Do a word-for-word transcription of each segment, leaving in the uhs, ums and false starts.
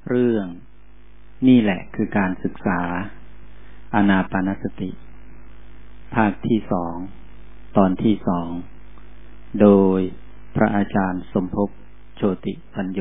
เรื่องนี่แหละคือการศึกษาอานาปานสติภาคที่สองตอนที่สองโดยพระอาจารย์สมภพโชติปัญโย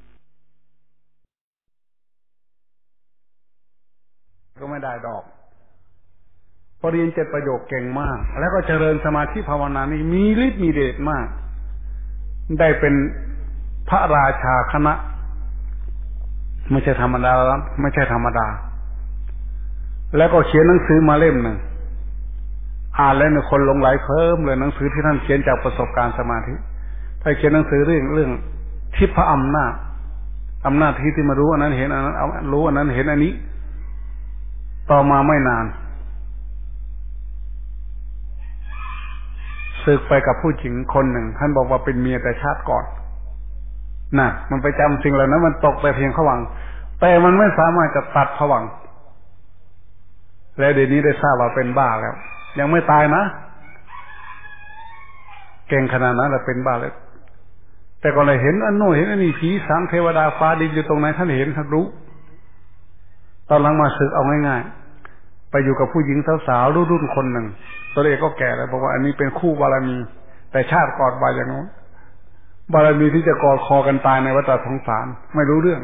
ก็ไม่ได้ดอกพอเรียนเจ็ดประโยคเก่งมากแล้วก็เจริญสมาธิภาวนานี่มีฤทธิ์มีเดชมากได้เป็นพระราชาคณะไม่ใช่ธรรมดาไม่ใช่ธรรมดาแล้วก็เขียนหนังสือมาเล่มหนึ่งอ่านแล้วเนี่ยคนหลงไหลเพิ่มเลยหนังสือที่ท่านเขียนจากประสบการณ์สมาธิท่านเขียนหนังสือเรื่องเรื่องทิพย์อำนาจอำนาจที่ที่มารู้อันนั้นเห็นอันนั้นรู้อันนั้นเห็นอันนี้ต่อมาไม่นานศึกไปกับผู้หญิงคนหนึ่งท่านบอกว่าเป็นเมียแต่ชาติก่อนน่ะมันไปจำสิ่งเหล่านั้นมันตกแต่เพียงผวังค์แต่มันไม่สามารถจะตัดผวังค์และเดี๋ยวนี้ได้ทราบว่าเป็นบ้าแล้วยังไม่ตายนะเก่งขนาดนั้นแล้วเป็นบ้าแล้วแต่ก็เลยเห็นอันโน้นเห็นอันนี้ผีสางเทวดาฟ้าดินอยู่ตรงไหนท่านเห็นท่านรู้ตอนหลังมาศึกเอาง่ายๆไปอยู่กับผู้หญิงสาวๆรุ่นๆคนหนึ่งตัวเองก็แก่แล้วบอกว่าอันนี้เป็นคู่บารมีแต่ชาติก่อนว่าอย่างนั้นบารมีที่จะกอดคอกันตายในวัฏสงสารไม่รู้เรื่อง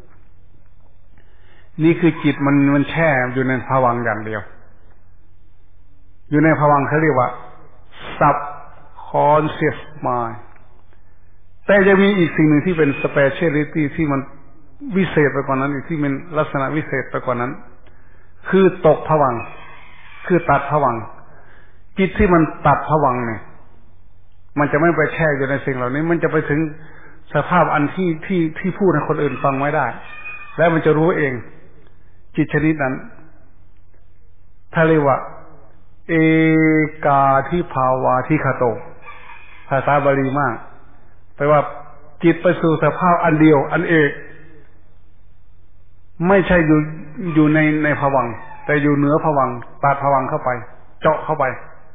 นี่คือจิตมันมันแช่อยู่ในภวังค์อย่างเดียวอยู่ในภวังค์เขาเรียกว่า subconscious mind แต่จะมีอีกสิ่งหนึ่งที่เป็น speciality ที่มันวิเศษไปกว่านั้นอีกที่เป็นลักษณะวิเศษไปกว่านั้นคือตกภวังค์คือตัดภวังค์จิตที่มันตัดภวังค์เนี่ยมันจะไม่ไปแช่อยู่ในสิ่งเหล่านี้มันจะไปถึงสภาพอันที่ที่ที่พูดให้คนอื่นฟังไม่ได้แล้วมันจะรู้เองจิตชนิดนั้นถ้าเรียกว่าเอกาทิภาวาทิคโตภาษาบาลีมากแปลว่าจิตไปสู่สภาพอันเดียวอันเอกไม่ใช่อยู่อยู่ในในภวังค์แต่อยู่เหนือภวังค์ตัดภวังค์เข้าไปเจาะเข้าไป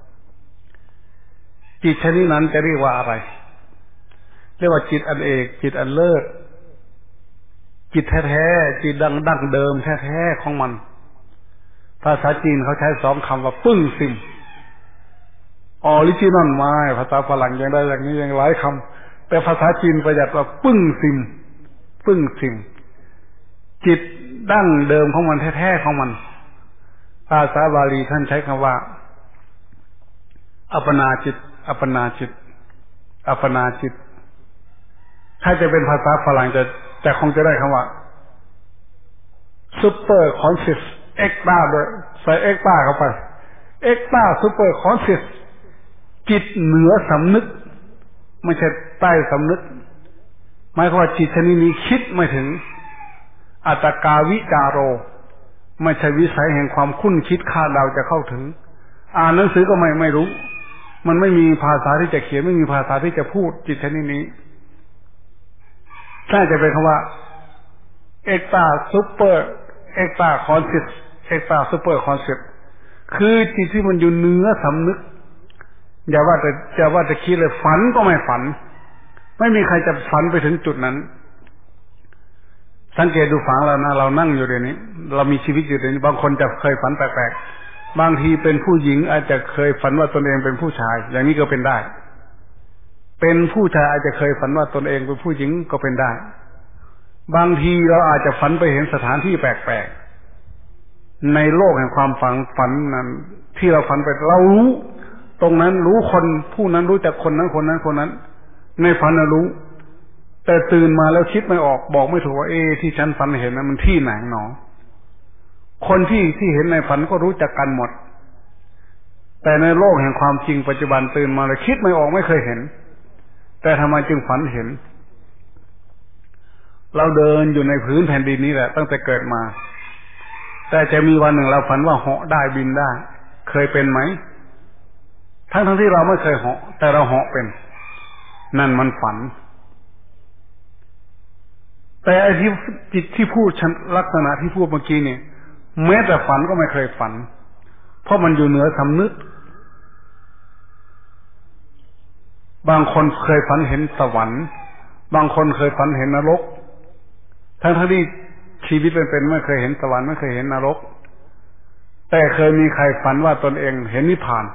จิตชนิดนั้นจะเรียกว่าอะไรเรียกว่าจิตอันเอกจิตอันเลิศจิตแท้ๆจิตดังดั้งเดิมแท้ๆของมันภาษาจีนเขาใช้สองคำว่าปึ้งซิมออริจินอลมาภาษาฝรั่งยังได้อย่างนี้ยังหลายคำแต่ภาษาจีนประหยัดว่าปึ้งซิมปึ้งซิมจิตดั้งเดิมของมันแท้ๆของมันภาษาบาลีท่านใช้คำว่าอัปปนาจิตอัปปนาจิตอัปปนาจิตถ้าจะเป็นภาษาฝรั่งจะจะคงจะได้คำว่า super conscious extra ด้วยใส่ extra เข้าไป extra super conscious จิตเหนือสำนึกไม่ใช่ใต้สำนึกหมายความว่าจิตชนิดนี้คิดไม่ถึงอัตตกาวิจารโรไม่ใช่วิสัยแห่งความคุ้นคิดคาดเดาจะเข้าถึงอ่านหนังสือก็ไม่ไม่รู้มันไม่มีภาษาที่จะเขียนไม่มีภาษาที่จะพูดจิตชนิดนี้ถ้าจะเป็นคำว่า extra super extra conscious extra super conscious คือจิตที่มันอยู่เหนือสำนึกอย่าว่าแต่จะว่าจะคิดเลยฝันก็ไม่ฝันไม่มีใครจะฝันไปถึงจุดนั้นสังเกตดูฝันเรานะเรานั่งอยู่เดี๋ยวนี้เรามีชีวิตอยู่เดี๋ยวนี้บางคนจะเคยฝันแปลกๆบางทีเป็นผู้หญิงอาจจะเคยฝันว่าตนเองเป็นผู้ชายอย่างนี้ก็เป็นได้เป็นผู้ชายอาจจะเคยฝันว่าตนเองเป็นผู้หญิงก็เป็นได้บางทีเราอาจจะฝันไปเห็นสถานที่แปลกๆในโลกแห่งความฝันฝันนั้นที่เราฝันไปเรารู้ตรงนั้นรู้คนผู้นั้นรู้จักคนนั้นคนนั้นคนนั้นในฝันเรารู้แต่ตื่นมาแล้วคิดไม่ออกบอกไม่ถูกว่าเอ๊ะที่ฉันฝันเห็นนั้นมันที่ไหนหนอคนที่ที่เห็นในฝันก็รู้จักกันหมดแต่ในโลกแห่งความจริงปัจจุบันตื่นมาแล้วคิดไม่ออกไม่เคยเห็นแต่ทำไมจึงฝันเห็นเราเดินอยู่ในพื้นแผ่นดินนี้แหละตั้งแต่เกิดมาแต่จะมีวันหนึ่งเราฝันว่าเหาะได้บินได้เคยเป็นไหมทั้งทั้งที่เราไม่เคยเหาะแต่เราเหาะเป็นนั่นมันฝันแต่ไอ้ที่จิตที่พูดลักษณะที่พูดเมื่อกี้เนี่ยแม้แต่ฝันก็ไม่เคยฝันเพราะมันอยู่เหนือสำนึกบางคนเคยฝันเห็นสวรรค์บางคนเคยฝันเห็นนรกทั้งทั้งที่ชีวิตเป็นๆไม่เคยเห็นสวรรค์ไม่เคยเห็นนรกแต่เคยมีใครฝันว่าตนเองเห็นนิพพาน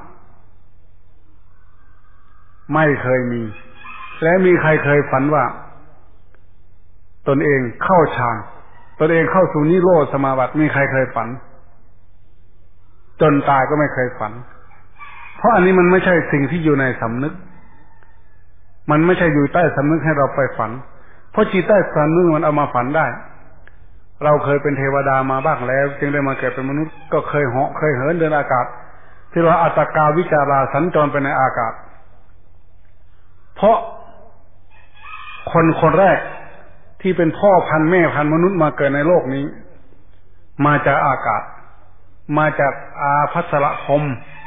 ไม่เคยมีและมีใครเคยฝันว่าตนเองเข้าฌานตนเองเข้าสู่นิโรธสมาบัติมีใครเคยฝันจนตายก็ไม่เคยฝันเพราะอันนี้มันไม่ใช่สิ่งที่อยู่ในสำนึกมันไม่ใช่อยู่ใต้สำนึกให้เราไปฝันเพราะจิตใต้สำนึกมันเอามาฝันได้เราเคยเป็นเทวดามาบ้างแล้วจึงได้มาเกิดเป็นมนุษย์ก็เคยเหาะเคยเหินเดินอากาศที่เราอัตตกาวิจาราสัญจรไปในอากาศเพราะคนคนแรกที่เป็นพ่อพันธุ์แม่พันธุ์มนุษย์มาเกิดในโลกนี้มาจากอากาศมาจากอาภัสรพรหม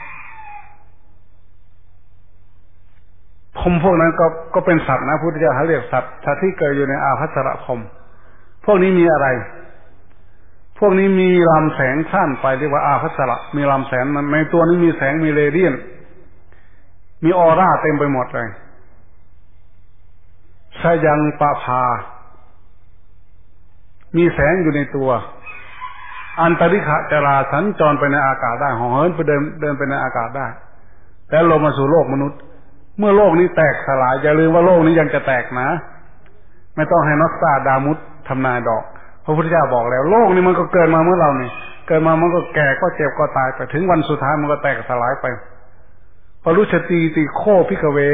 พรหมพวกนั้นก็ก็เป็นสัตว์นะพุทธเจ้าเขาเรียกสัตว์สัตว์ที่เกิดอยู่ในอาภัสรพรหมพวกนี้มีอะไรพวกนี้มีลำแสงสั้นไปเรียกว่าอาภัสรมีลำแสงในตัวนี้มีแสงมีเรเดียนมีออร่าเต็มไปหมดเลยชายังปะพามีแสงอยู่ในตัวอันตริขจราสัญจรไปในอากาศได้ห่อเหินไปเดินเดินไปในอากาศได้แล้วลงมาสู่โลกมนุษย์เมื่อโลกนี้แตกสลายอย่าลืมว่าโลกนี้ยังจะแตกนะไม่ต้องให้นักษาดามุตทำนายดอกพระพุทธเจ้าบอกแล้วโลกนี้มันก็เกิดมาเมื่อเรานี่เกิดมามันก็แก่ก็เจ็บก็ตายไปถึงวันสุดท้ายมันก็แตกสลายไปปรุชติติโคภิกเว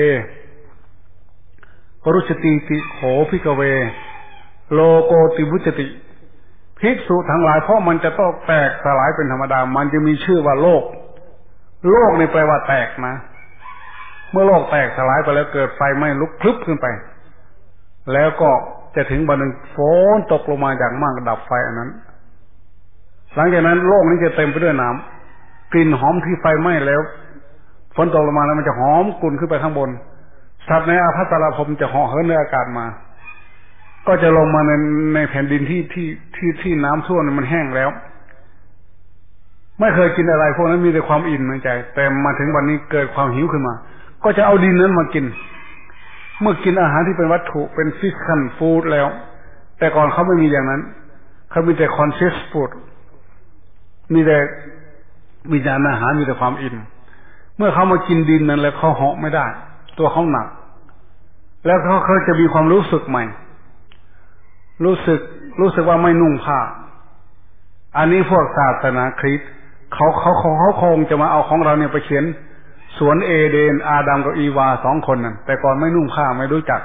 ปรุชติติโขภิกเวโลโกติวุจติภิกษุทั้งหลายเพราะมันจะต้องแตกสลายเป็นธรรมดามันจะมีชื่อว่าโลกโลกนี่แปลว่าแตกนะเมื่อโลกแตกสลายไปแล้วเกิดไฟไหม้ลุกพลึบขึ้นไปแล้วก็จะถึงวันหนึ่งฝนตกลงมาอย่างมากดับไฟอันนั้นหลังจากนั้นโลกนี้จะเต็มไปด้วยน้ำกลิ่นหอมที่ไฟไหม้แล้วฝนตกลงมาแล้วมันจะหอมกลุ่นขึ้นไปข้างบนสัตว์ในอาภัสรพรหมจะเหาะเหินในอากาศมาก็จะลงมาในในแผ่นดินที่ที่ที่ที่น้ำท่วมมันแห้งแล้วไม่เคยกินอะไรพวกนั้นมีแต่ความอิ่มในใจแต่มาถึงวันนี้เกิดความหิวขึ้นมาก็จะเอาดินนั้นมากินเมื่อกินอาหารที่เป็นวัตถุเป็นฟิสิคอลฟู้ดแล้วแต่ก่อนเขาไม่มีอย่างนั้นเขามีแต่คอนเชียสฟู้ดมีแต่มีแต่อาหารมีแต่ความอิ่มเมื่อเขามากินดินนั้นแล้วเขาเหาะไม่ได้ตัวเขาหนักแล้วเขาเขาจะมีความรู้สึกใหม่รู้สึกรู้สึกว่าไม่นุ่งผ้าอันนี้พวกศาสนาคริสต์เขาเขาเขาเขาคงจะมาเอาของเราเนี่ยไปเขียนสวนเอเดนอาดัมกับอีวาสองคนนั่นแต่ก่อนไม่นุ่งผ้าไม่รู้จัก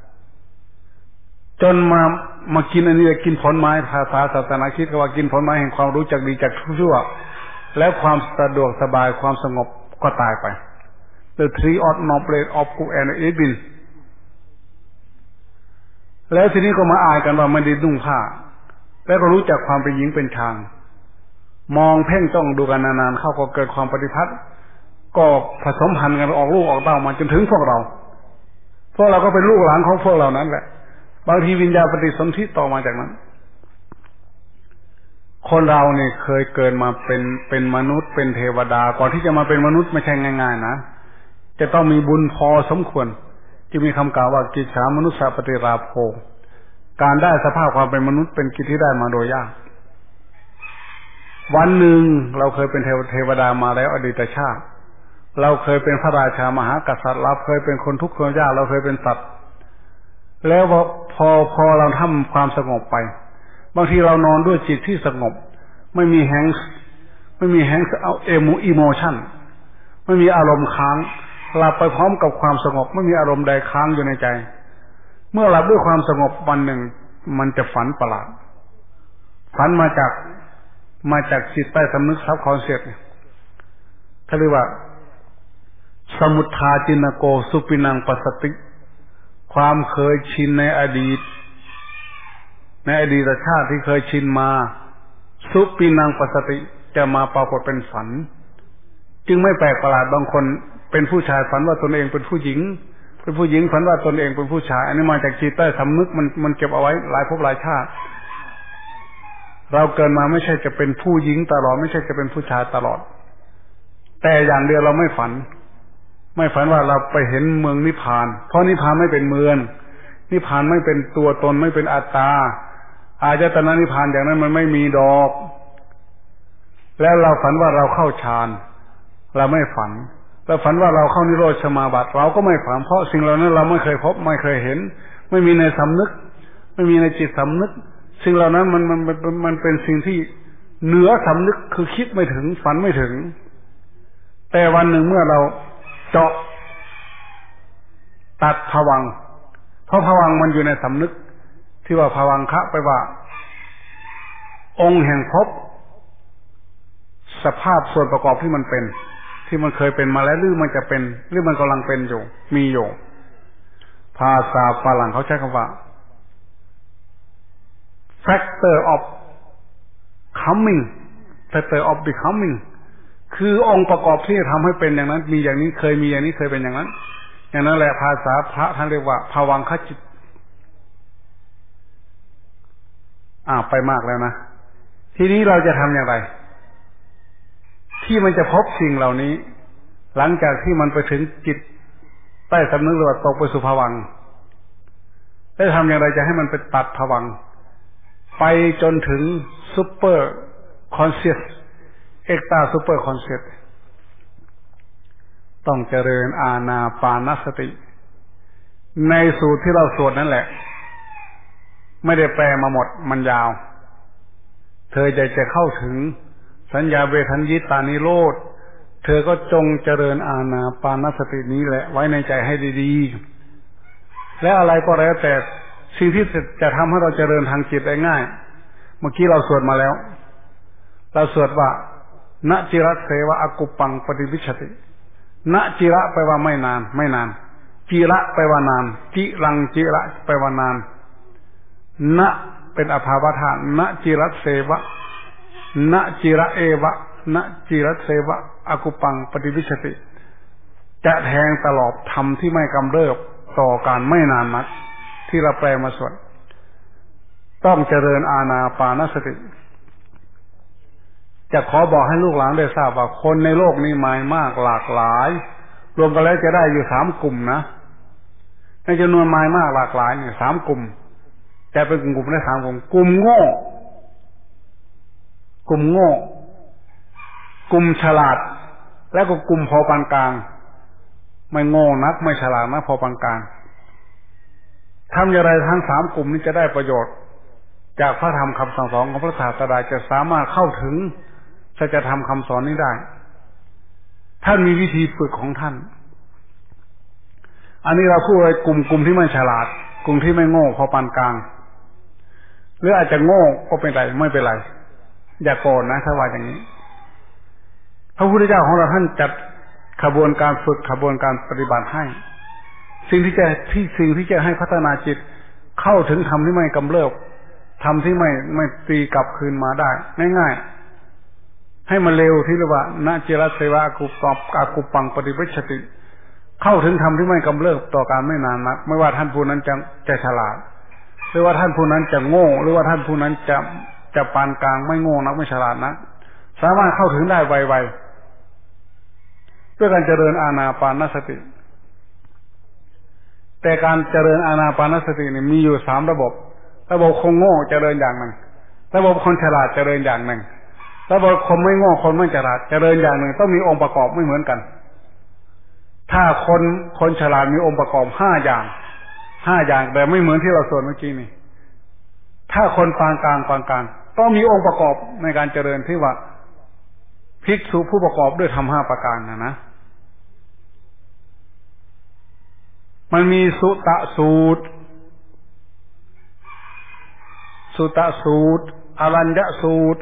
จนมามากินอันนี้กินผลไม้ภาษาศาสนาคริสต์ก็ว่ากินผลไม้แห่งความรู้จักดีจักชั่วแล้วความสะดวกสบายความสงบก็ตายไป The tree of knowledge of good and evil แล้วทีนี้ก็มาอายกันว่าไม่ได้นุ่งผ้าแล้วก็รู้จักความเป็นหญิงเป็นชายมองเพ่งจ้องดูกันนานๆเข้าก็เกิดความปฏิพัทธ์ก็ผสมพันธุ์กันออกลูกออกเต้ามาจนถึงพวกเราพวกเราก็เป็นลูกหลานของพวกเรานั้นแหละบางทีวิญญาณปฏิสนธิต่อมาจากนั้นคนเราเนี่ยเคยเกิดมาเป็นเป็นมนุษย์เป็นเทวดาก่อนที่จะมาเป็นมนุษย์ไม่ใช่ง่ายๆนะจะต้องมีบุญพอสมควรที่มีคำกล่าวว่ากิจฉามนุษย์ปฏิราโภการได้สภาพความเป็นมนุษย์เป็นกิจที่ได้มาโดยยากวันหนึ่งเราเคยเป็นเทวดามาแล้วอดีตชาติเราเคยเป็นพระราชามหากษัตริย์เราเคยเป็นคนทุกข์คนยากเราเคยเป็นสัตว์แล้วพอพอพอเราทำความสงบไปบางทีเรานอนด้วยจิตที่สงบไม่มีแฮงส์ไม่มีแฮงส์เอาเอมูอิโมชันไม่มีอารมณ์ค้างหลับไปพร้อมกับความสงบไม่มีอารมณ์ใดค้างอยู่ในใจเมื่อหลับด้วยความสงบวันหนึ่งมันจะฝันประหลาดฝันมาจากมาจากจิตใต้สำนึกซับคอนเซ็ปต์เขาเรียกว่าสมุทธาจินโกสุปินังปัสสติความเคยชินในอดีตในอดีตชาติที่เคยชินมาสุปินังปัสสติจะมาปรากฏเป็นฝันจึงไม่แปลกประหลาดบางคนเป็นผู้ชายฝันว่าตนเองเป็นผู้หญิงเป็นผู้หญิงฝันว่าตนเองเป็นผู้ชายอันนี้มาจากจิตใต้สำนึกมันมันเก็บเอาไว้หลายภพหลายชาติเราเกิดมาไม่ใช่จะเป็นผู้หญิงตลอดไม่ใช่จะเป็นผู้ชายตลอดแต่อย่างเดียวเราไม่ฝันไม่ฝันว่าเราไปเห็นเมืองนิพพานเพราะนิพพานไม่เป็นเมืองนิพพานไม่เป็นตัวตนไม่เป็นอัตตาอายตนะนิพพานอย่างนั้นมันไม่มีดอกแล้วเราฝันว่าเราเข้าฌานเราไม่ฝันเราฝันว่าเราเข้านิโรธสมาบัติเราก็ไม่ฝันเพราะสิ่งเหล่านั้นเราไม่เคยพบไม่เคยเห็นไม่มีในสำนึกไม่มีในจิตสำนึกสิ่งเหล่านั้นมันมันมันมันเป็นสิ่งที่เหนือสำนึกคือคิดไม่ถึงฝันไม่ถึงแต่วันหนึ่งเมื่อเราเจาะตัดภวังค์เพราะภวังค์มันอยู่ในสำนึกที่ว่าภวังคะไปว่าองค์แห่งภพสภาพส่วนประกอบที่มันเป็นที่มันเคยเป็นมาแล้วหรือมันจะเป็นหรือมันกำลังเป็นอยู่มีอยู่ภาษาฝรั่งเขาใช้คำว่า factor of coming factor of becoming คือองค์ประกอบที่ทำให้เป็นอย่างนั้นมีอย่างนี้เคยมีอย่างนี้เคยเป็นอย่างนั้นอย่างนั้นแหละภาษาพระท่านเรียกว่าภวังคจิตอ่าไปมากแล้วนะทีนี้เราจะทำอย่างไรที่มันจะพบสิ่งเหล่านี้หลังจากที่มันไปถึงจิตใต้สำนึกหรือว่าตกไปสู่ภวังค์ได้ทำอย่างไรจะให้มันไปตัดภวังค์ไปจนถึงซุปเปอร์คอนเชียสเอ็กตาซุปเปอร์คอนเชียสต้องเจริญอานาปานสติในสูตรที่เราสวดนั่นแหละไม่ได้แปลมาหมดมันยาวเธอจะจะเข้าถึงสัญญาเวทัญญิตานิโรธเธอก็จงเจริญอานาปานสตินี้แหละไว้ในใจให้ดีๆและอะไรก็แล้วแต่สิ่งที่จะทำให้เราเจริญทางจิตได้ง่ายเมื่อกี้เราสวดมาแล้วเราสวดว่าณจิรัสเสวะอกุปังปฏิวิชติณจิระแปลว่าไม่นานไม่นานจิระแปลว่านานจิรังจิระแปลว่านานณเป็นอภาวธาณจิรัสเสวะณจิระเอวะณจิรัสเสวะอกุปังปฏิวิชติจะแทงตลอดธรรมที่ไม่กำเริบต่อการไม่นานนักที่เราแปลมาสวดต้องเจริญอานาปานสติจะขอบอกให้ลูกหลานได้ทราบว่าคนในโลกนี้มายมากหลากหลายรวมกันแล้วจะได้อยู่สามกลุ่มนะในจำนวนมายมากหลากหลายเนี่ยสามกลุ่มจะเป็นกลุ่มได้สามกลุ่มกลุ่มโง่กลุ่มโง่กลุ่มฉลาดแล้วก็กลุ่มพอปานกลางไม่โง่นักไม่ฉลาดนักพอปานกลางทำอย่างไรทั้งสามกลุ่มนี้จะได้ประโยชน์จากพระธรรมคำสั่งสอนของพระศาสดาจะสามารถเข้าถึงสัจธรรมคำสอนนี้ได้ท่านมีวิธีฝึกของท่านอันนี้เราพูดไว้กลุ่มกลุ่มที่ไม่ฉลาดกลุ่มที่ไม่โง่พอปานกลางหรืออาจจะโง่ก็เป็นไรไม่เป็นไรอย่าโกรธนะถ้าว่าอย่างนี้พระพุทธเจ้าของเราท่านจัดขบวนการฝึกขบวนการปฏิบัติให้สิ่งที่จะที่สิ่งที่จะให้พัฒนาจิตเข้าถึงธรรมที่ไม่กำเริบธรรมที่ไม่ไม่ตีกลับคืนมาได้ง่ายๆให้มันเร็วที่เรียกว่าณจิรัสเสวะอกุปังอกุปังปฏิวิชติเข้าถึงธรรมที่ไม่กำเริบต่อการไม่นานนักไม่ว่าท่านผู้นั้นจะจะฉลาดหรือว่าท่านผู้นั้นจะโง่หรือว่าท่านผู้นั้นจะจะปานกลางไม่โง่นักไม่ฉลาดนักสามารถเข้าถึงได้ไวๆด้วยการเจริญอานาปานสติแต่การเจริญอานาปานสตินี่มีอยู่สามระบบระบบคนโง่เจริญอย่างหนึ่งระบบคนฉลาดเจริญอย่างหนึ่งระบบคนไม่โง่คนไม่ฉลาดเจริญอย่างหนึ่งต้องมีองค์ประกอบไม่เหมือนกันถ้าคนคนฉลาดมีองค์ประกอบห้าอย่างห้าอย่างแต่ไม่เหมือนที่เราสวดเมื่อกี้นี่ถ้าคนปานกลางปานกลางต้องมีองค์ประกอบในการเจริญที่ว่าภิกษุผู้ประกอบด้วยธรรมห้าประการนะนะมันมีสุตะสูตรสุตะสูตรอรัญญสูตร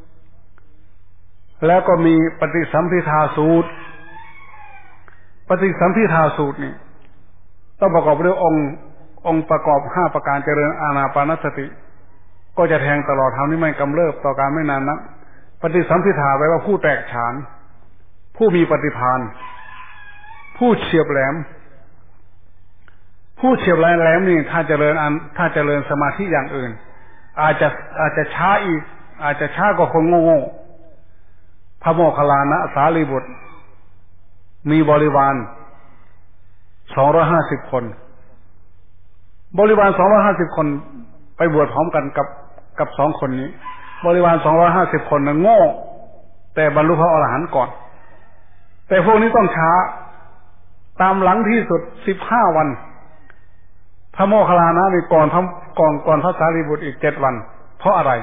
แล้วก็มีปฏิสัมภิทาสูตรปฏิสัมภิทาสูตรนี่ต้องประกอบด้วยองค์องค์ประกอบห้าประการเจริญอานาปานสติก็จะแทงตลอดธรรมที่ไม่กำเริบต่อการไม่นานนักปฏิสัมภิทาแปลว่าผู้แตกฉานผู้มีปฏิภาณผู้เฉียบแหลมผู้เฉียบแหลมนี่ถ้าเจริญอันถ้าเจริญสมาธิอย่างอื่นอาจจะอาจจะช้าอีกอาจจะช้ากว่าคนโง่ๆพระโมคคัลลานะสารีบุตรมีบริวารสองร้อยห้าสิบคนบริวารสองร้อยห้าสิบคนไปบวชพร้อมกันกับกับสองคนนี้บริวารสองร้อยห้าสิบคนนั้นโง่แต่บรรลุพระอรหันต์ก่อนแต่พวกนี้ต้องช้าตามหลังที่สุดสิบห้าวันพระโมคคัลลานะนี่ก่อนพระก่อนก่อนพระสารีบุตรอีกเจ็ดวันเพราะอะไร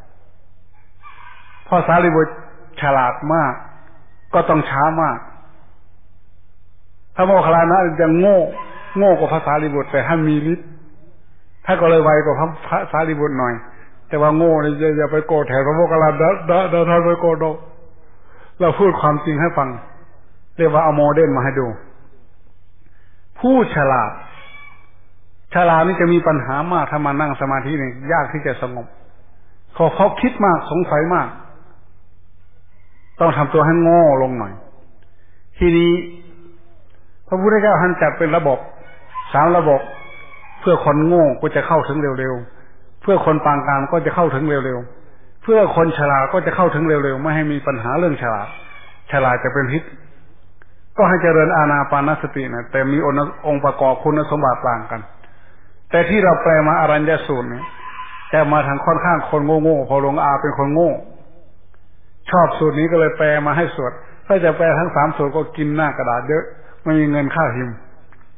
เพราะสารีบุตรฉลาดมากก็ต้องช้ามากพระโมคคัลลานะยังโง่โง่กว่าพระสารีบุตรแต่ท่านมีฤทธิ์ท่านก็เลยไวกว่าพระพระสารีบุตรหน่อยแต่ว่าโง่เนี่ยอย่าไปโกรธแทนพระโมคคัลลานะเดาเดาท่านไปโกรธเราพูดความจริงให้ฟังเรียกว่าเอาโมเดลมาให้ดูผู้ฉลาดฉลาดนี่จะมีปัญหามากถ้ามานั่งสมาธินี่ยากที่จะสงบเขาเขาคิดมากสงสัยมากต้องทำตัวให้โง่ลงหน่อยทีนี้พระพุทธเจ้าท่านจัดเป็นระบบสามระบบเพื่อคนโง่ก็จะเข้าถึงเร็วๆเพื่อคนปานกลางก็จะเข้าถึงเร็วๆเพื่อคนฉลาดก็จะเข้าถึงเร็วๆไม่ให้มีปัญหาเรื่องฉลาดฉลาดจะเป็นพิษก็ให้เจริญอานาปานสตินะแต่มีองค์ประกอบคุณสมบัติต่างกันแต่ที่เราแปลมาอรัญญสูตรเนี่ยแต่มาทางค่อนข้างคนโง่ๆพอหลวงอาเป็นคนโง่ชอบสูตรนี้ก็เลยแปลมาให้สวดถ้าจะแปลทั้งสามสูตรก็กินหน้ากระดาษเยอะไม่มีเงินค่าพิมพ์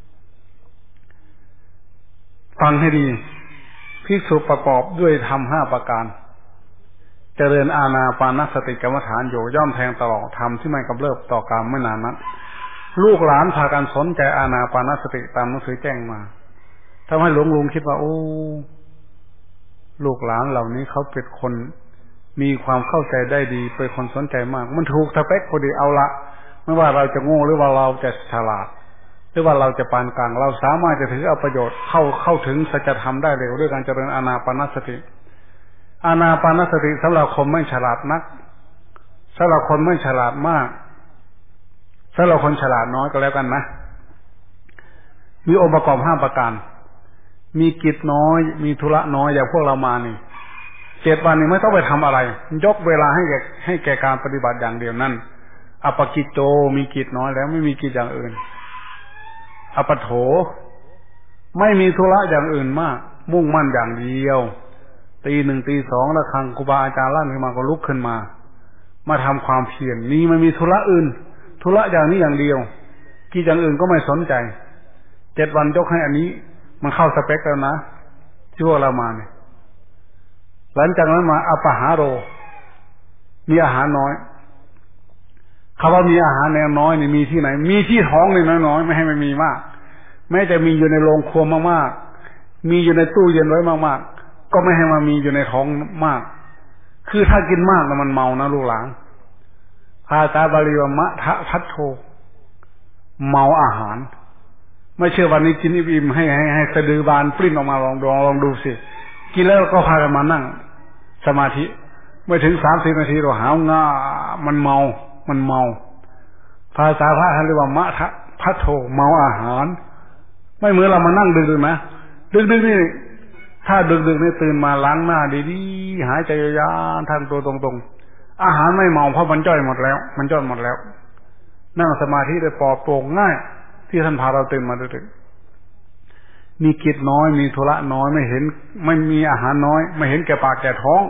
ฟังให้ดีภิกษุประกอบด้วยธรรมห้าประการเจริญอานาปานสติกรรมฐานอยู่ย่อมแทงตลอดธรรมที่ไม่กำเริบต่อกามไม่นานนักลูกหลานพากันสนใจอานาปานสติตามหนังสือแจ้งมาทำให้หลวงลุงคิดว่าโอ้ลูกหลานเหล่านี้เขาเป็นคนมีความเข้าใจได้ดีเป็นคนสนใจมากมันถูกสเปคพอดีเอาละไม่ว่าเราจะโง่หรือว่าเราจะฉลาดหรือว่าเราจะปานกลางเราสามารถจะถือเอาประโยชน์เข้าเข้าถึงสัจธรรมได้เร็วด้วยการเจริญอานาปานสติอานาปานสติสำหรับคนไม่ฉลาดนักสำหรับคนไม่ฉลาดมากสำหรับคนฉลาดน้อยก็แล้วกันนะมีองค์ประกอบห้าประการมีกิจน้อยมีธุระน้อยอย่างพวกเรามานี่เจ็ดวันนี้ไม่ต้องไปทำอะไรยกเวลาให้แก่ให้แก่การปฏิบัติอย่างเดียวนั่นอปกิจโตมีกิจน้อยแล้วไม่มีกิจอย่างอื่นอปโถไม่มีธุระอย่างอื่นมากมุ่งมั่นอย่างเดียวตีหนึ่งตีสองระฆังครูบาอาจารย์ลั่นขึ้นมาก็ลุกขึ้นมามาทำความเพียรนี้ไม่มีธุระอื่นธุระอย่างนี้อย่างเดียวกิจอย่างอื่นก็ไม่สนใจเจ็ดวันยกให้อันนี้มันเข้าสเปคแล้วนะที่พวกเรามาเนี่ยหลังจากนั้นมาอปหาโรมีอาหารน้อยคำว่ามีอาหารแนวน้อยนี่มีที่ไหนมีที่ท้องนี่น้อยๆไม่ให้มันมีมากแม้จะมีอยู่ในโรงครัวมากๆมีอยู่ในตู้เย็นไว้มากๆก็ไม่ให้มันมีอยู่ในท้องมากคือถ้ากินมากแล้วมันเมานะลูกหลานภาษาบาลีว่ามะทะพัทโธเมาอาหารไม่เชื่อวันนี้กินอิ่มๆให้ให้ให้สะดือบานปลิ้นออกมาลองดูลองดูสิกินแล้วก็พากันมานั่งสมาธิไม่ถึงสามสิบนาทีเราหาวง่ามันเมามันเมาภาษาพระท่านเรียกว่ามะทะพัทโธเมาอาหารไม่เหมือนเรามานั่งดึกๆนะดึกๆนี่ถ้าดึกๆนี่ตื่นมาล้างหน้าดีๆหายใจยาวๆทำตัวตรงๆอาหารไม่เมาเพราะมันย่อยหมดแล้วมันย่อยหมดแล้วนั่งสมาธิได้ปลอดโปร่งง่ายที่ท่านพาเราตื่นมาดึกๆมีกิจน้อยมีธุระน้อยไม่เห็นไม่มีอาหารน้อยไม่เห็นแก่ปากแก่ท้อง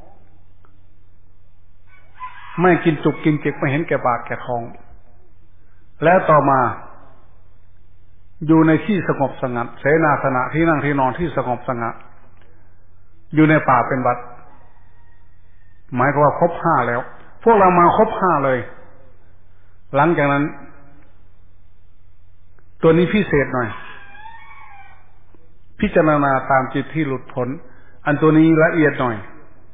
ไม่กินจุกกินจิกไม่เห็นแก่ปากแก่ท้องแล้วต่อมาอยู่ในที่สงบสงัดเสนาสนะที่นั่งที่นอนที่สงบสงัดอยู่ในป่าเป็นวัดหมายความว่าครบห้าแล้วพวกเรามาครบห้าเลยหลังจากนั้นตัวนี้พิเศษหน่อยพิจารณาตามจิตที่หลุดพ้นอันตัวนี้ละเอียดหน่อย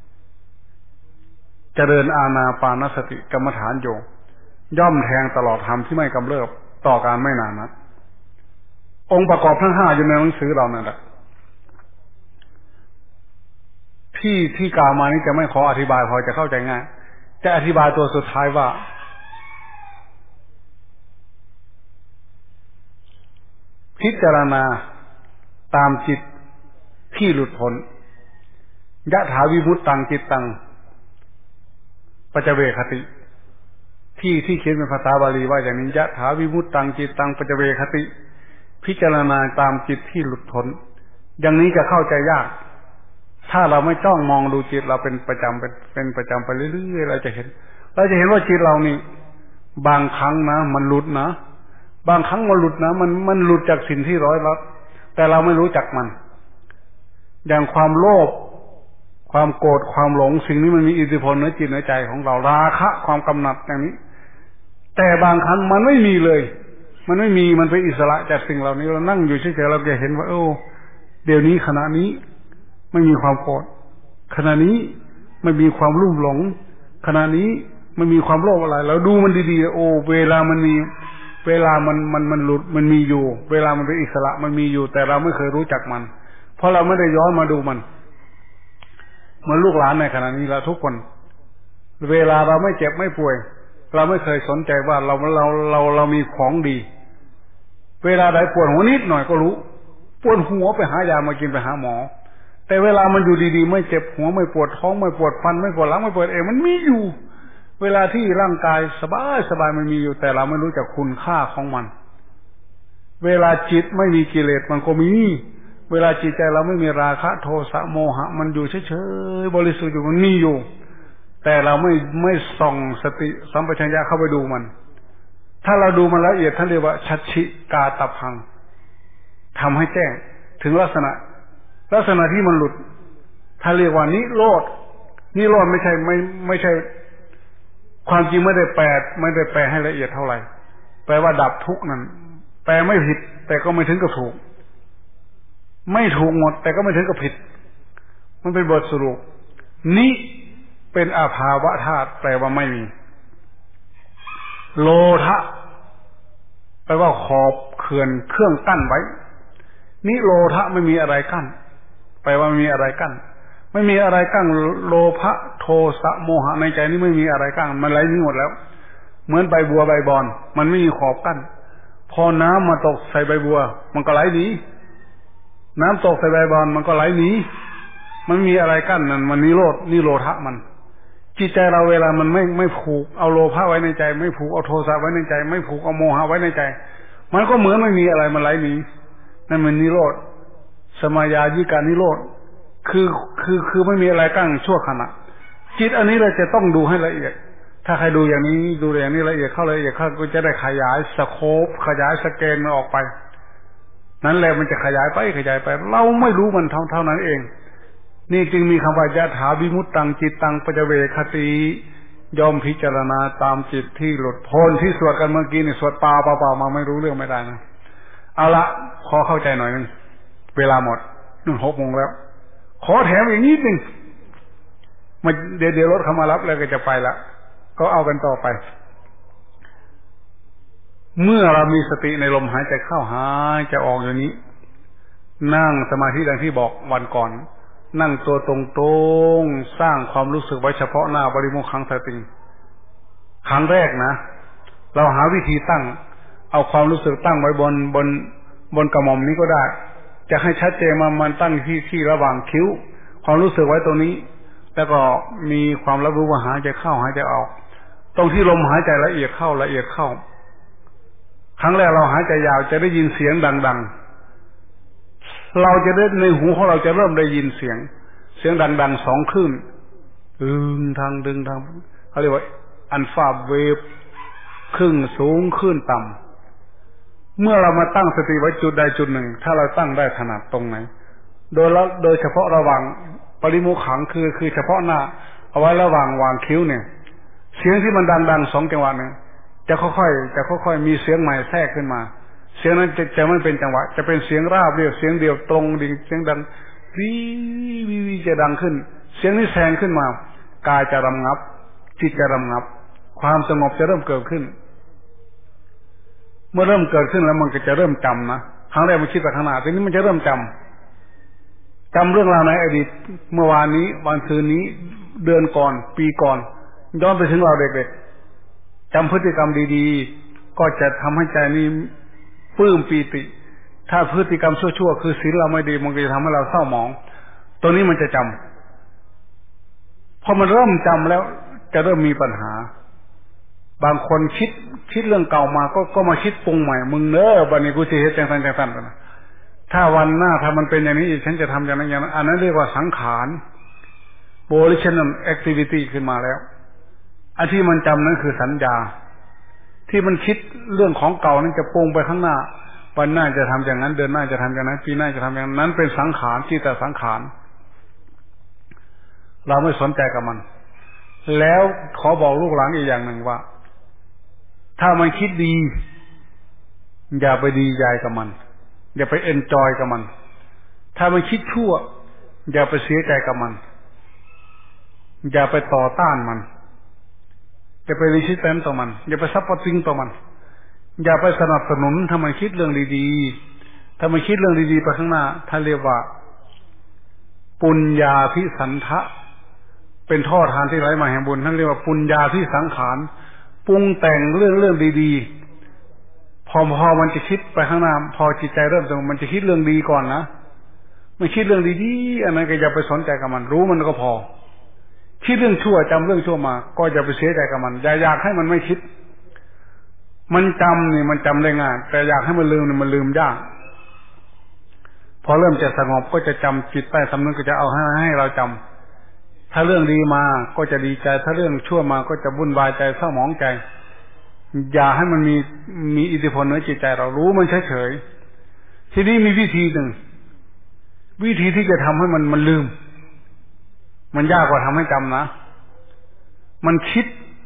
เจริญอานาปานสติกรรมฐานโยย่อมแทงตลอดธรรมที่ไม่กำเริบต่อการไม่นานนักองค์ประกอบทั้งห้าอยู่ในหนังสือเรานั่นแหละที่ที่กล่าวมานี้จะไม่ขออธิบายพอจะเข้าใจง่ายจะอธิบายตัวสุดท้ายว่าพิจารณาตามจิตที่หลุดพ้นยะถาวิมุตตังจิตตังปัจเจเวคติที่ที่เขียนเป็นภาษาบาลีว่าอย่างนี้ยะถาวิมุตตังจิตตังปัจเจเวคติพิจารณาตามจิตที่หลุดพ้นอย่างนี้จะเข้าใจยากถ้าเราไม่จ้องมองดูจิตเราเป็นประจำเป็นเป็นประจำไปเรื่อยๆเราจะเห็นเราจะเห็นว่าจิตเรานี่บางครั้งนะมันหลุดนะบางครั้งมันหลุดนะมันมันหลุดจากสิ่งที่ร้อยลัดแต่เราไม่รู้จักมันอย่างความโลภความโกรธความหลงสิ่งนี้มันมีอิทธิพลเหนือจิตเหนือใจของเราราคะความกำหนัดอย่างนี้แต่บางครั้งมันไม่มีเลยมันไม่มีมันเป็นอิสระจากสิ่งเหล่านี้เรานั่งอยู่เฉยๆเราจะเห็นว่าโอ้เดี๋ยวนี้ขณะนี้ไม่มีความโกรธขณะนี้ไม่มีความรุ่มหลงขณะนี้ไม่มีความโลภอะไรเราดูมันดีๆโอ้เวลามันมีเวลามันมันมันหลุดมันมีอยู่เวลามันเป็นอิสระมันมีอยู่แต่เราไม่เคยรู้จักมันเพราะเราไม่ได้ย้อนมาดูมันเหมือนลูกหลานในขณะนี้เราทุกคนเวลาเราไม่เจ็บไม่ป่วยเราไม่เคยสนใจว่าเราเราเราเรามีของดีเวลาใดปวดหัวนิดหน่อยก็รู้ปวดหัวไปหายามากินไปหาหมอแต่เวลามันอยู่ดีๆไม่เจ็บหัวไม่ปวดท้องไม่ปวดฟันไม่ปวดหลังไม่ปวดเอวมันมีอยู่เวลาที่ร่างกายสบายสบายมันมีอยู่แต่เราไม่รู้จักคุณค่าของมันเวลาจิตไม่มีกิเลสมันก็มีเวลาจิตใจเราไม่มีราคะโทสะโมหะมันอยู่เฉยๆบริสุทธิ์อยู่มันมีอยู่แต่เราไม่ไม่ส่องสติสัมปชัญญะเข้าไปดูมันถ้าเราดูมันละเอียดท่านเรียกว่าชัชชิกาตพังทำให้แจ้งถึงลักษณะลักษณะที่มันหลุดถ้าเรียกว่านิโรธนิโรธไม่ใช่ไม่ไม่ใช่ความจริงไม่ได้แปลไม่ได้แปลให้ละเอียดเท่าไหร่แปลว่าดับทุกข์นั่นแปลไม่ผิดแต่ก็ไม่ถึงกับถูกไม่ถูกหมดแต่ก็ไม่ถึงกับผิดมันเป็นบทสรุปนิเป็นอาภาวะธาตุแปลว่าไม่มีโลทะแปลว่าขอบเขื่อนเครื่องกั้นไว้นิโรธะไม่มีอะไรกั้นแปลว่าไม่มีอะไรกั้นไม่มีอะไรกั้นโลภะโทสะโมหะในใจนี้ไม่มีอะไรกั้นมันไหลหนีหมดแล้วเหมือนใบบัวใบบอนมันไม่มีขอบกั้นพอน้ำมาตกใส่ใบบัวมันก็ไหลหนีน้ำตกใส่ใบบอนมันก็ไหลหนีมันมีอะไรกั้นนั่นมันนิโรธนิโรธะมันจิตใจเราเวลามันไม่ไม่ผูกเอาโลภะไว้ในใจไม่ผูกเอาโทสะไว้ในใจไม่ผูกเอาโมหะไว้ในใจมันก็เหมือนไม่มีอะไรมันไหลหนีนั่นมันนิโรธสมายายิการนิโรธคือคือคือไม่มีอะไรกั้นชั่วขณะจิตอันนี้เราจะต้องดูให้ละเอียดถ้าใครดูอย่างนี้ดูอย่างนี้ละเอียดเข้าละเอียดเข้าก็จะได้ขยายสโคปขยายสเกลมันออกไปนั้นแหละมันจะขยายไปขยายไปเราไม่รู้มันเท่าเท่านั้นเองนี่จึงมีคำว่ายะถาวิมุตตังจิตตังปัจเจเวคติยอมพิจารณาตามจิตที่หลุดพ้นที่สวดกันเมื่อกี้นี่สวดเปล่าเปล่ามาไม่รู้เรื่องไม่ได้นะเอาละขอเข้าใจหน่อยนึงเวลาหมดนู่นหกโมงแล้วขอแถมอีกนิดนึงมาเดี๋ยวเดี๋ยวรถเข้ามารับแล้วก็จะไปละก็เอากันต่อไปเมื่อเรามีสติในลมหายใจเข้าหายใจออกอย่างนี้นั่งสมาธิดังที่บอกวันก่อนนั่งตัวตรงๆสร้างความรู้สึกไว้เฉพาะหน้าบริโภคครั้งสติครั้งแรกนะเราหาวิธีตั้งเอาความรู้สึกตั้งไว้บนบนบนกระหม่อมนี้ก็ได้จะให้ชัดเจนมามันตั้งที่ที่ระหว่างคิ้วความรู้สึกไว้ตรงนี้แล้วก็มีความรับรู้ว่าหายใจเข้าหายใจออกตรงที่ลมหายใจละเอียดเข้าละเอียดเข้าครั้งแรกเราหายใจยาวจะได้ยินเสียงดังๆเราจะได้ในหูของเราจะเริ่มได้ยินเสียงเสียงดังๆสองคลื่นดึงทางดึงทางเขาเรียกว่าอัลฟาเวฟครึ่งสูงคลื่นต่ำเมื่อเรามาตั้งสติไว้จุดใดจุดหนึ่งถ้าเราตั้งได้ถนัดตรงไหนโดยแล้วโดยเฉพาะระหว่างปริมุขขังคือคือเฉพาะหน้าเอาไว้ระหว่างวางคิ้วเนี่ยเสียงที่มันดังๆสองจังหวะนึงจะค่อยๆจะค่อยๆมีเสียงใหม่แทรกขึ้นมาเสียงนั้นจะจะไม่เป็นจังหวะจะเป็นเสียงราบเรียบเสียงเดียวตรงดิ่งเสียงดังวิวิวิจะดังขึ้นเสียงนี้แซงขึ้นมากายจะรำงับจิตจะรำงับความสงบจะเริ่มเกิดขึ้นเมื่อเริ่มเกิดขึ้นแล้วมันก็จะเริ่มจำนะครั้งแรกมันคิดไปข้างหน้าทีนี้มันจะเริ่มจำจำเรื่องราวในอดีตเมื่อวานนี้วันคืนนี้เดือนก่อนปีก่อนย้อนไปถึงเราเด็กๆจำพฤติกรรมดีๆก็จะทำให้ใจนี้ปลื้มปีติถ้าพฤติกรรมชั่วๆคือศีลเราไม่ดีมันก็จะทำให้เราเศร้าหมองตัวนี้มันจะจำพอมันเริ่มจำแล้วจะเริ่มมีปัญหาบางคนคิดคิดเรื่องเก่ามาก็ก็มาคิดปรุงใหม่มึงเนอะบัดนี้กูสิเฮ็ดจังซั่นจังซั่นนะถ้าวันหน้าถ้ามันเป็นอย่างนี้อีกฉันจะทำอย่างนั้นอย่างนั้นอันนั้นเรียกว่าสังขารvolitional activity ขึ้นมาแล้วอันที่มันจำนั้นคือสัญญาที่มันคิดเรื่องของเก่านั้นจะปรุงไปข้างหน้าวันหน้าจะทำอย่างนั้นเดือนหน้าจะทำอย่างนั้นปีหน้าจะทำอย่างนั้นเป็นสังขารจิตสังขารเราไม่สนใจกับมันแล้วขอบอกลูกหลานอีกอย่างหนึ่งว่าถ้ามันคิดดีอย่าไปดีใจกับมันอย่าไปเอนจอยกับมันถ้ามันคิดชั่วอย่าไปเสียใจกับมันอย่าไปต่อต้านมันอย่าไปรีสิสแตนต์ต่อมันอย่าไปซัพพอร์ตติ้งต่อมันอย่าไปสนับสนุนถ้ามันคิดเรื่องดีๆถ้ามันคิดเรื่องดีๆไปข้างหน้าท่านเรียกว่าปุญญาภิสันทะเป็นท่อทานที่ไหลมาแห่งบุญท่านเรียกว่าปุญญาภิสังขารปรุงแต่งเรื่องเรื่องดีๆพอพอมันจะคิดไปข้างหน้าพอจิตใจเริ่มสงบมันจะคิดเรื่องดีก่อนนะไม่คิดเรื่องดีๆอันนั้นก็อย่าไปสนใจกับมันรู้มันก็พอคิดเรื่องชั่วจำเรื่องชั่วมาก็อย่าไปเสียใจกับมันอย่าอยากให้มันไม่คิดมันจำนี่มันจำได้ง่ายแต่อยากให้มันลืมนี่มันลืมยากพอเริ่มจะสงบก็จะจำจิตใต้สำนึกก็จะเอาให้ให้เราจำถ้าเรื่องดีมาก็จะดีใจถ้าเรื่องชั่วมาก็จะวุ่นวายใจเศร้าหมองใจอย่าให้มันมีมีอิทธิพลเหนือจิตใจเรารู้มันเฉยๆทีนี้มีวิธีหนึ่งวิธีที่จะทำให้มันมันลืมมันยากกว่าทำให้จำนะมันคิด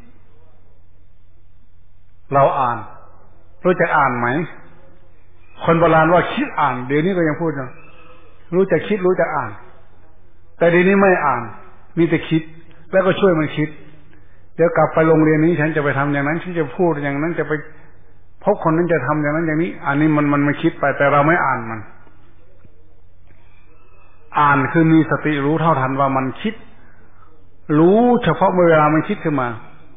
เราอ่านรู้จักอ่านไหมคนโบราณว่าคิดอ่านเดี๋ยวนี้ก็ยังพูดอยู่รู้จักคิดรู้จักอ่านแต่เดี๋ยวนี้ไม่อ่านมีแต่คิดแล้วก็ช่วยมันคิดเดี๋ยวกลับไปโรงเรียนนี้ฉันจะไปทำอย่างนั้นฉันจะพูดอย่างนั้นจะไปพบคนนั้นจะทำอย่างนั้นอย่างนี้อันนี้มันมันไม่คิดไปแต่เราไม่อ่านมันอ่านคือมีสติรู้เท่าทันว่ามันคิดรู้เฉพาะเมื่อเวลามันคิดขึ้นมา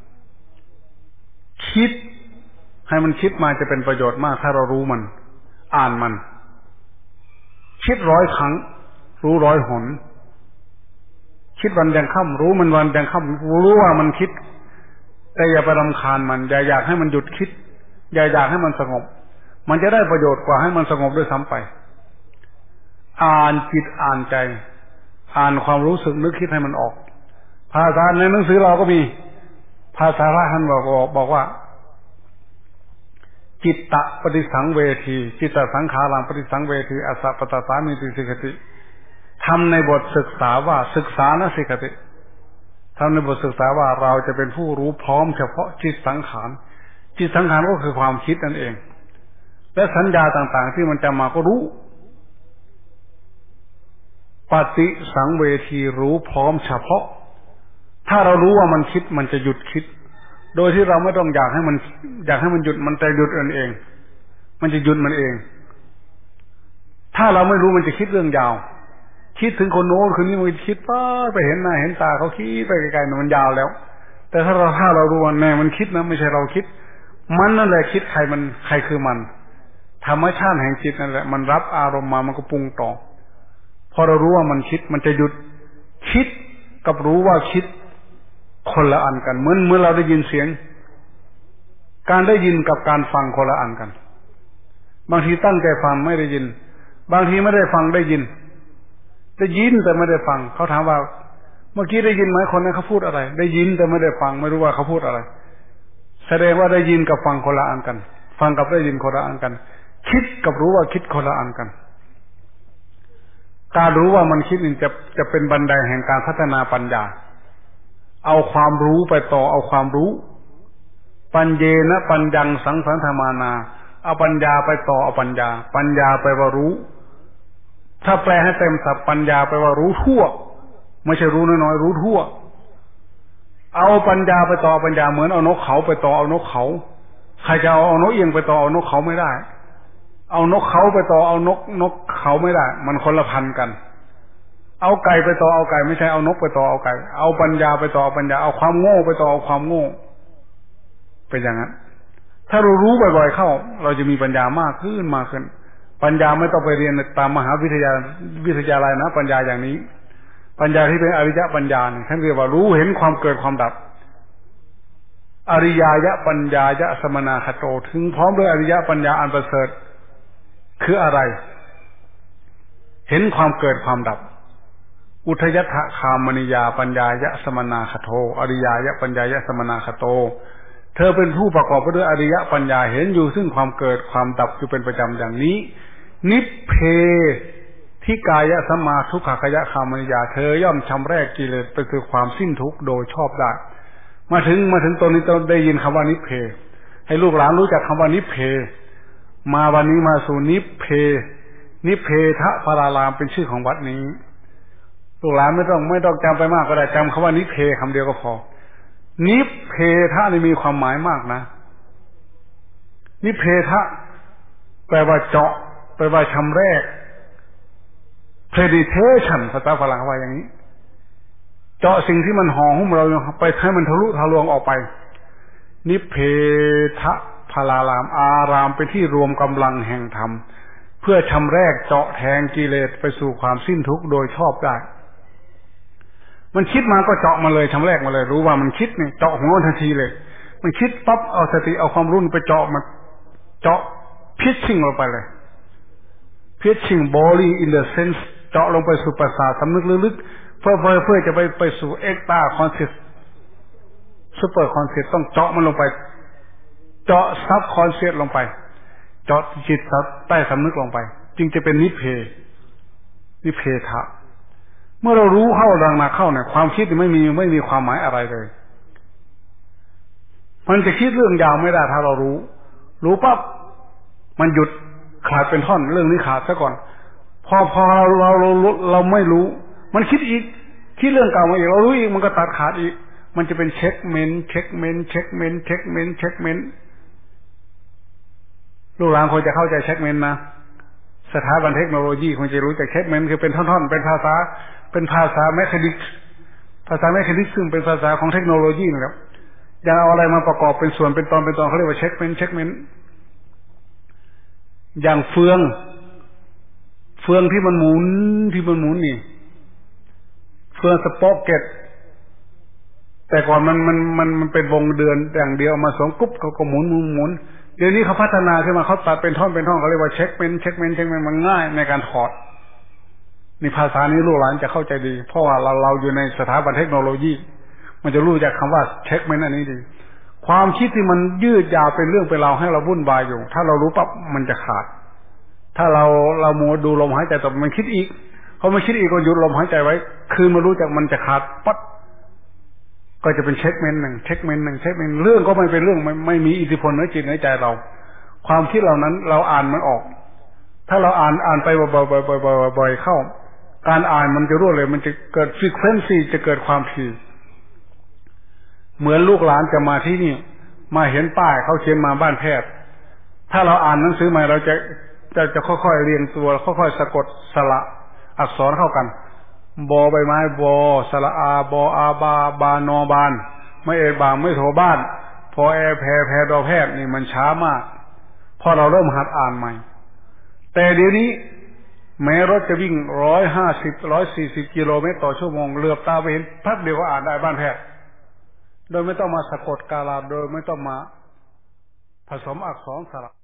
คิดให้มันคิดมาจะเป็นประโยชน์มากถ้าเรารู้มันอ่านมันคิดร้อยครั้งรู้ร้อยหนคิดวันยังค่ำรู้มันวันยังค่ำรู้ว่ามันคิดแต่อย่าไปรำคาญมันอย่าอยากให้มันหยุดคิดอย่าอยากให้มันสงบมันจะได้ประโยชน์กว่าให้มันสงบด้วยซ้ำไปอ่านจิตอ่านใจอ่านความรู้สึกนึกคิดให้มันออกภาษาในหนังสือเราก็มีภาษาพระท่านบอกบอกว่าจิตตะปฏิสังเวทีจิตตสังขารังปฏิสังเวทีอสัพพตสามิติสิกติทำในบทศึกษาว่าศึกษานะสิกติทำในบทศึกษาว่าเราจะเป็นผู้รู้พร้อมเฉพาะจิตสังขารจิตสังขารก็คือความคิดนั่นเองและสัญญาต่างๆที่มันจะมาก็รู้ปฏิสังเวทีรู้พร้อมเฉพาะถ้าเรารู้ว่ามันคิดมันจะหยุดคิดโดยที่เราไม่ต้องอยากให้มันอยากให้มันหยุดมันจะหยุดเองมันจะหยุดมันเองถ้าเราไม่รู้มันจะคิดเรื่องยาวคิดถึงคนโน้นคนนี้มันคิดป้าไปเห็นหน้าเห็นตาเขาคิดไปไกลๆมันยาวแล้วแต่ถ้าเราถ้าเรารู้ว่าแน่มันคิดนะไม่ใช่เราคิดมันนั่นแหละคิดใครมันใครคือมันธรรมชาติแห่งจิตนั่นแหละมันรับอารมณ์มามันก็ปรุงต่อพอเรารู้ว่ามันคิดมันจะหยุดคิดกับรู้ว่าคิดคนละอันกันเหมือนเมื่อเราได้ยินเสียงการได้ยินกับการฟังคนละอันกันบางทีตั้งใจฟังไม่ได้ยินบางทีไม่ได้ฟังได้ยินได้ยินแต่ไม่ได้ฟังเขาถามว่าเมื่อกี้ได้ยินไหมคนนั้นเขาพูดอะไรได้ยินแต่ไม่ได้ฟังไม่รู้ว่าเขาพูดอะไรแสดงว่าได้ยินกับฟังคนละอันกันฟังกับได้ยินคนละอันกันคิดกับรู้ว่าคิดคนละอันกันการรู้ว่ามันคิดนี่จะจะเป็นบันไดแห่งการพัฒนาปัญญาเอาความรู้ไปต่อเอาความรู้ปัญเยนะปัญญังสังสันธมานาเอาปัญญาไปต่อเอาปัญญาปัญญาไปว่ารู้ถ้าแปลให้เต็มศัพท์ปัญญาไปว่ารู้ทั่วไม่ใช่รู้น้อยๆรู้ทั่วเอาปัญญาไปต่อปัญญาเหมือนเอานกเขาไปต่อเอานกเขาใครจะเอาเอานกเอียงไปต่อเอานกเขาไม่ได้เอานกเขาไปต่อเอานกนกเขาไม่ได้มันคนละพันกันเอาไก่ไปต่อเอาไก่ไม่ใช่เอานกไปต่อเอาไก่เอาปัญญาไปต่อเอาปัญญาเอาความโง่ไปต่อเอาความโง่เป็นอย่างนั้นถ้าเรารู้บ่อยๆเข้าเราจะมีปัญญามากขึ้นมากขึ้นปัญญาไม่ต้องไปเรียนตามมหาวิทยาวิทยาลัยนะปัญญาอย่างนี้ปัญญาที่เป็นอริยปัญญาเนี่ยท่านเรียกว่ารู้เห็นความเกิดความดับอริยายะปัญญายะสมนาคโตถึงพร้อมด้วยอริยปัญญาอันประเสริฐคืออะไรเห็นความเกิดความดับอุทยทะคามนิยาปัญญายะสมนาคโตอริยายะปัญญายะสมนาคโตเธอเป็นผู้ประกอบไปด้วยอริยปัญญาเห็นอยู่ซึ่งความเกิดความดับอยู่เป็นประจำอย่างนี้นิพเพที่กายะสัมมาทุกขกายะคามนิยาเธอย่อมชำแรกกิเลสไปคือความสิ้นทุกข์โดยชอบได้มาถึงมาถึงตรงนี้ต้องได้ยินคำว่านิพเพให้ลูกหลานรู้จักคำว่านิพเพมาวันนี้มาสู่นิพเพนิพเพทะพารารามเป็นชื่อของวัดนี้ลูกหลานไม่ต้องไม่ต้องจำไปมากก็ได้จำคำว่านิพเพคำเดียวก็พอนิพเพทะนี่มีความหมายมากนะนิพเพทะแปลว่าเจาะแปลว่าชำแรก penetration ภาษาฝรั่งว่าอย่างนี้เจาะสิ่งที่มันห่อหุ้มเราไปให้มันทะลุทะลวงออกไปนิพเพทะพารารามอารามเป็นที่รวมกำลังแห่งธรรมเพื่อชำแรกเจาะแทงกิเลสไปสู่ความสิ้นทุกข์โดยชอบได้มันคิดมาก็เจาะมาเลยชำแรกมาเลยรู้ว่ามันคิดเนี่ยเจาะหัวทันทีเลยมันคิดปั๊บเอาสติเอาความรู้ไปเจาะมันเจาะพิชชิ่งลงไปเลยพิชชิ่ง body in the sense เจาะลงไปสู่ประสาทสำนึกลึกๆเพื่อเพื่อเพื่อจะไปไปสู่เอ็กตาคอนเซ็ปต์ซูเปอร์คอนเซ็ปต์ต้องเจาะมันลงไปเจาะซับคอนเซ็ปต์ลงไปเจาะจิตใต้สำนึกลงไปจึงจะเป็นนิพเพนิพเพทะเมื่อเรารู้เข้าดังนาเข้าเนี่ยความคิดไม่มีไม่มีความหมายอะไรเลยมันจะคิดเรื่องยาวไม่ได้ถ้าเรารู้รู้ปั๊บมันหยุดขาดเป็นท่อนเรื่องนี้ขาดซะก่อนพอพอเราเราเราเราไม่รู้มันคิดอีกคิดเรื่องเก่ามาอีกเรารู้อีกมันก็ตัดขาดอีกมันจะเป็นเช็คเมนเช็คเมนเช็คเมนเช็คเมนเช็คเมนลูกหลานควรจะเข้าใจเช็คเมนนะสถาบันเทคโนโลยีควรจะรู้จักเช็คเมนคือเป็นท่อนๆเป็นภาษาเป็นภาษาแมคานิกภาษาแมคานิกซึ่งเป็นภาษาของเทคโนโลยีนะครับจะเอาอะไรมาประกอบเป็นส่วนเป็นตอนเป็นตอนเขาเรียกว่าเช็คเมนเช็คเมนอย่างเฟืองเฟืองที่มันหมุนที่มันหมุนนี่เฟืองสป็อกเก็ตแต่ก่อนมันมันมันมันเป็นวงเดือนอย่างเดียวมาสองกุ๊บเขาก็หมุนหมุนหมุนเดี๋ยวนี้เขาพัฒนาขึ้นมาเขาตัดเป็นท่อนเป็นท่อนเขาเรียกว่าเช็คเมนเช็คเมนเช็คเมนมันง่ายในการถอดนี่ภาษานี้ลูกหลานจะเข้าใจดีเพราะว่าเราเราอยู่ในสถาบันเทคโนโลยีมันจะรู้จักคำว่าเช็คเมนอันนี้ดีความคิดที่มันยืดยาวเป็นเรื่องเป็นราวให้เราวุ่นวายอยู่ถ้าเรารู้ปั๊บมันจะขาดถ้าเราเรามัวดูลมหายใจต่อมันคิดอีกเขาไม่คิดอีกก็หยุดลมหายใจไว้คือมารู้จักมันจะขาดปั๊บก็จะเป็นเช็คเมนหนึ่งเช็คเมนหนึ่งเช็คเมนเรื่องก็ไม่เป็นเรื่องไม่ไม่มีอิทธิพลเหนือจิตเหนือใจเราความคิดเหล่านั้นเราอ่านมันออกถ้าเราอ่านอ่านไปบ่อยๆเข้าการอ่านมันจะรวดเลยมันจะเกิดฟรีเควนซีจะเกิดความถี่เหมือนลูกหลานจะมาที่นี่มาเห็นป้ายเขาเขียนมาบ้านแพทย์ถ้าเราอ่านหนังสือใหม่เราจะจะจะค่อยๆเรียงตัวค่อยๆสะกดสระอักษรเข้ากันบอใบไม้บอสระอาบออาบาบานอบานไม่เอบางไม่โถบ้านพอแอแพแพดอแพทย์นี่มันช้ามากพอเราเริ่มหัดอ่านใหม่แต่เดี๋ยวนี้แม้รถจะวิ่งร้อยห้าสิบร้อยสี่สิบกิโลเมตรต่อชั่วโมงเหลือบตาไปเห็นพักเดียวก็อ่านได้บ้านแพทย์โดยไม่ต้องมาสะกดกาลาโดยไม่ต้องมาผสมอักษรสระ